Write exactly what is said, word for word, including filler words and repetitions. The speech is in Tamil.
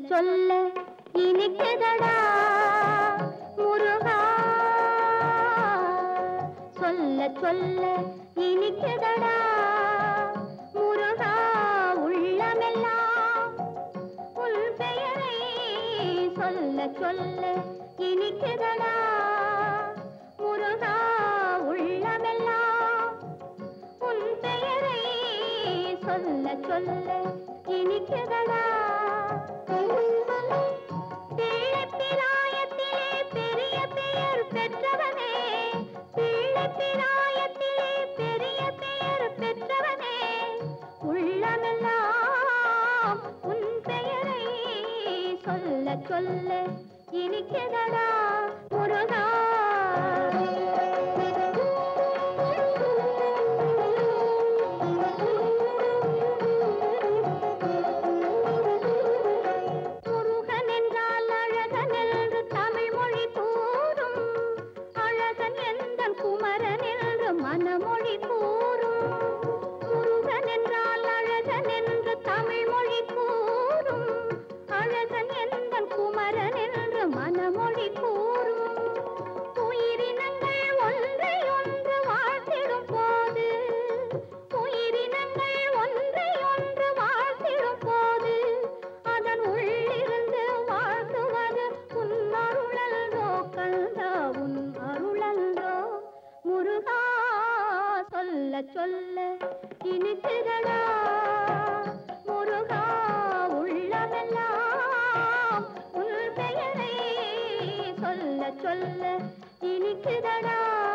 சொல்ல இனிக்குதடா முருகா சொல்ல சொல்ல இனிக்குதடா முருகா உள்ளமெல்லாம் உன் பெயரை சொல்ல சொல்ல இனிக்குதடா முருகா உள்ளமெல்லாம் உன் பெயரை சொல்ல சொல்ல இனிக்குதடா பிள்ளை பிராயத்திலே பெரிய பெயர் பெற்றவனே பிள்ளை பிராயத்திலே பெரிய பெயர் பெற்றவனே உள்ளமெல்லாம் உன் பெயரை சொல்ல சொல்ல இனிக்குதடா முருகா மனமொழி கூறும் முருகன் என்றால் அழகன் என்று தமிழ் மொழி கூறும் அழகன் எந்தன் குமரன் என்று மனமொழி கூறும் உயிரினங்கள் ஒன்றை ஒன்று வாழ்த்திடும் போது உயிரினங்கள் ஒன்றை ஒன்று வாழ்த்திடும் போது அதன் உள்ளிருந்து வாழ்த்துவது உன் அருளல்தோ கந்தா உன் அருளல்தோ முருகா சொல்ல சொல்ல இனிக்குதடா முருகா உள்ளமெல்லாம் உன் பெயரை சொல்ல சொல்ல இனிக்குதடா